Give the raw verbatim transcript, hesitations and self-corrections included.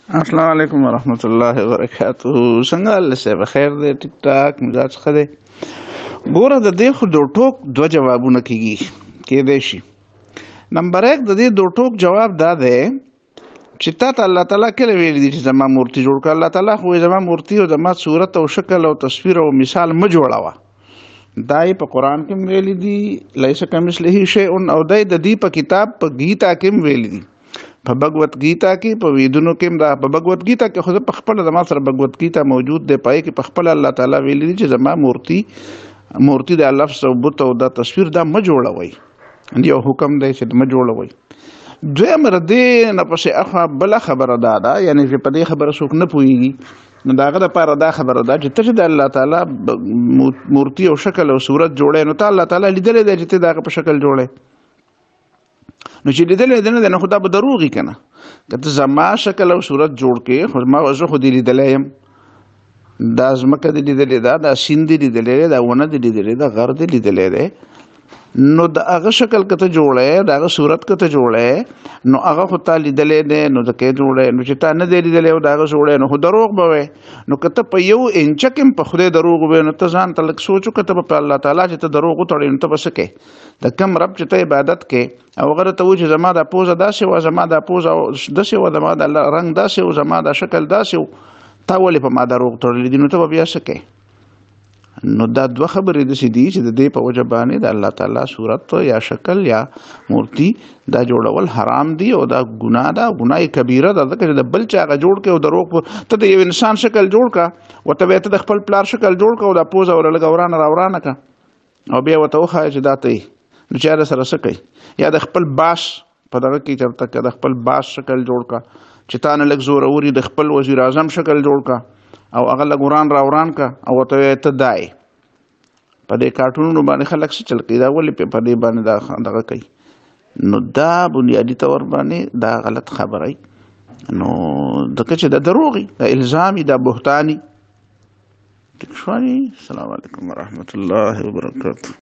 السلام علیکم ورحمۃ اللہ وبرکاتہ. څنګه الله صاحب خیر دی؟ ټیک ټاک مزاج ښه دی؟ ګوره د دې خو د ټوک دوه جوابونه کېږي کېدای شي. نمبر یک د دې د ټوک جواب دا دی چې تا ته الله تعالی کله ویلي دي چې زما مورتي جوړ کړه. الله تعالی خو زما مورتي او زما صورت او شکل او تصویر او مثال مه جوړوه. دا یې په قرآن کې ویلي دي لیس کمثله شیء، او دا د دې په کتاب په گیتا کې ویلي دي، په بھگوت گیتا کې په ویدونو کې دا په بھگوت گیتا کې خو په خپل زما سره بھگوت گیتا موجود دی، پای کې په خپل الله تعالی ویلي دي چې زما مورتي مورتي د لفظ او بت او دا تصویر دا مه جوړوئ. یو حکم دی چې مه جوړوئ. دویم د دې نه پسې اخوا بله خبره دا ده، یعنې چې په دې خبره څوک نه پوهېږي، نو د هغه دپاره دا خبره ده چې ته چې د الله تعالی مورتي او شکل او صورت جوړی، نو ته الله تعالی لیدلی دی چې ته د هغه په شکل جوړی. نو چې لیدلی دی نه دی نو خو دا به دروغ وي که نه. که ته زما شکل او صورت جوړ کړې، خو ما زه خو دې لیدلی یم، دا ځمکه دې لیدلې ده، دا سیند دې لیدلی دی، دا ونه دې لیدلی ده، غر دې لیدلی دی، نو د هغه شکل که ته جوړی، د هغه صورت که ته جوړی، نو هغه خو تا لیدلی دی، نو د کې جوړی. نو چې تا نه دی لیدلی او د هغه جوړی نو خو دروغ به وی. نو که ته په یو انچه کې هم په خدای دروغ وی، نو ته ځان ته لږ سوچ وکړه، ته به په الله تعالی چې ته دروغ وتړې نو ته به څه کوې؟ د کوم رب چې ته عبادت کوې او هغه ته وایي چې زما دا پوزه داسې وه، زما دا پوزه داسې وه، زما دا رنګ داسې و، زما دا شکل داسې و، تا ولې په ما دروغ تړلی دي؟ نو ته به بیا څه کوې؟ نو دا دوه خبرې داسې دي چې د دې په وجه باندې د الله تعالی صورت یا شکل یا مورتي دا جوړول حرام دي او دا ګناه ده، ګناه کبیره ده. ځکه چې د بل چا هغه جوړ کړې او دروغ، ته د یو انسان شکل جوړ کړه، ورته بیا ته د خپل پلار شکل جوړ کړه او دا پوزه ورله لږه ورانه راورانه کړه او بیا ورته وښایه چې دا ته یې، نو چې هغه سره څه کوي؟ یا د خپل باس په دغه کې چېرته که د خپل باس شکل جوړ کړه چې تا نه لږ زورور د خپل وزیر اعظم شکل جوړ کړه او هغه لږ وران راوران کړه او ورته وایې ته دا یې. په دې کارټونونو باندې خلک څه چل کوي؟ دا ولې په دې باندې دا دغه کوي؟ نو دا بنیادي طور باندې دا غلط خبره وي. نو ځکه چې دا دروغ وي، دا الزام وي، دا بهتان وي. ټیک شو؟ السلام علیکم ورحمة الله وبرکاته.